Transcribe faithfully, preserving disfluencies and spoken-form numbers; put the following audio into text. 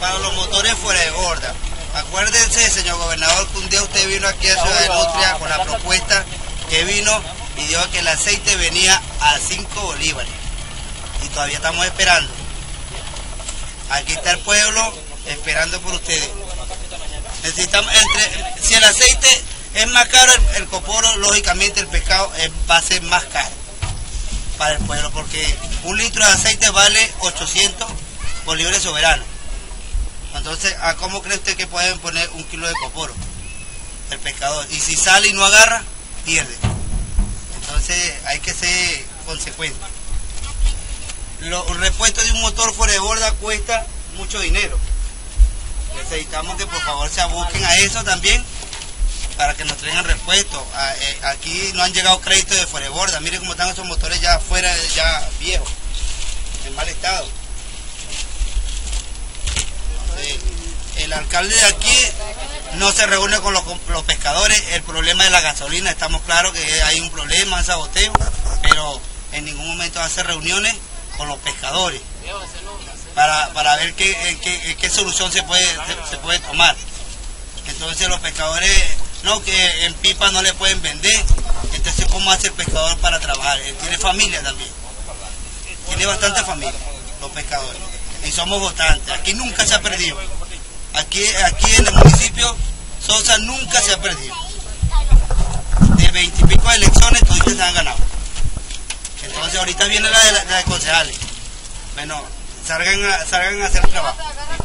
para los motores fuera de borda. Acuérdense, señor gobernador, que un día usted vino aquí a Ciudad de Nutria con la propuesta que vino y dijo que el aceite venía a cinco bolívares. Y todavía estamos esperando. Aquí está el pueblo esperando por ustedes. Necesitamos, entre, si el aceite es más caro, el, el coporo, lógicamente el pescado es, va a ser más caro para el pueblo, porque un litro de aceite vale ochocientos bolívares soberanos. Entonces, ¿a cómo cree usted que pueden poner un kilo de coporo? El pescador. Y si sale y no agarra, pierde. Entonces, hay que ser consecuente. Lo, el repuesto de un motor fuera de borda cuesta mucho dinero. Necesitamos que por favor se aboquen a eso también, para que nos traigan repuesto. A, eh, aquí no han llegado créditos de fuera de borda. Miren cómo están esos motores ya fuera, ya viejos, en mal estado. El alcalde de aquí no se reúne con los, los pescadores. El problema de la gasolina, estamos claros que hay un problema, un saboteo, pero en ningún momento hace reuniones con los pescadores para, para ver qué, qué, qué solución se puede, se, se puede tomar. Entonces los pescadores, no, que en pipa no le pueden vender. Entonces, ¿cómo hace el pescador para trabajar? Él tiene familia también, tiene bastante familia, los pescadores. Y somos votantes. Aquí nunca se ha perdido. Aquí, aquí en el municipio, Sosa nunca se ha perdido. De veintipico elecciones, todos se han ganado. Entonces, ahorita viene la de, la, la de concejales. Bueno, salgan a, salgan a hacer el trabajo.